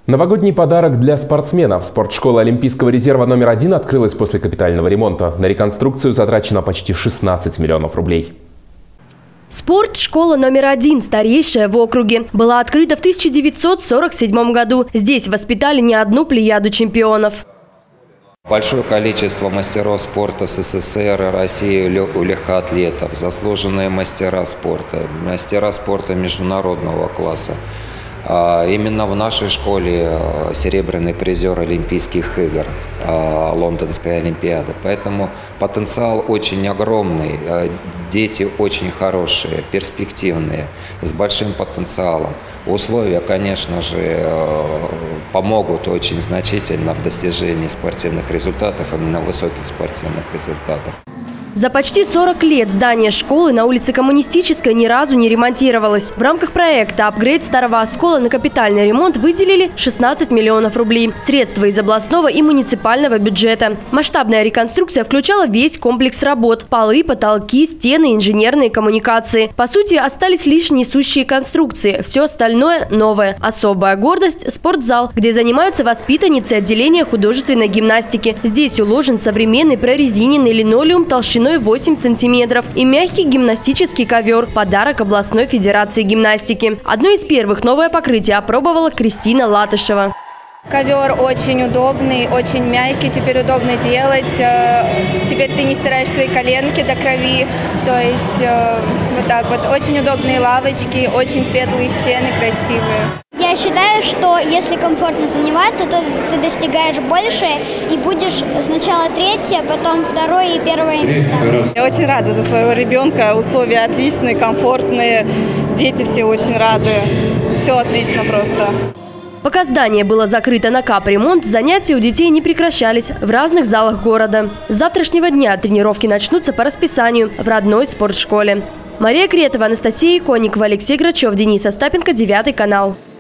Новогодний подарок для спортсменов. Спортшкола Олимпийского резерва номер 1 открылась после капитального ремонта. На реконструкцию затрачено почти 16 миллионов рублей. Спортшкола номер 1, старейшая в округе, была открыта в 1947 году. Здесь воспитали не одну плеяду чемпионов. Большое количество мастеров спорта СССР и России у легкоатлетов, заслуженные мастера спорта международного класса. Именно в нашей школе серебряный призер Олимпийских игр, Лондонской олимпиады. Поэтому потенциал очень огромный, дети очень хорошие, перспективные, с большим потенциалом. Условия, конечно же, помогут очень значительно в достижении спортивных результатов, именно высоких спортивных результатов. За почти 40 лет здание школы на улице Коммунистической ни разу не ремонтировалось. В рамках проекта «Апгрейд старого оскола» на капитальный ремонт выделили 16 миллионов рублей. Средства из областного и муниципального бюджета. Масштабная реконструкция включала весь комплекс работ. Полы, потолки, стены, инженерные коммуникации. По сути, остались лишь несущие конструкции. Все остальное новое. Особая гордость – спортзал, где занимаются воспитанницы отделения художественной гимнастики. Здесь уложен современный прорезиненный линолеум толщиной 8 сантиметров и мягкий гимнастический ковер – подарок областной федерации гимнастики. Одно из первых новое покрытие опробовала Кристина Латышева. Ковер очень удобный, очень мягкий, теперь удобно делать. Теперь ты не стираешь свои коленки до крови. То есть вот так вот. Очень удобные лавочки, очень светлые стены, красивые. Я считаю, что если комфортно заниматься, то ты достигаешь больше и будешь сначала третье, потом второе и первое место. Я очень рада за своего ребенка. Условия отличные, комфортные. Дети все очень рады. Все отлично просто. Пока здание было закрыто на капремонт, занятия у детей не прекращались в разных залах города. С завтрашнего дня тренировки начнутся по расписанию в родной спортшколе. Мария Кретова, Анастасия Иконникова, Алексей Грачев, Денис Остапенко, 9 канал.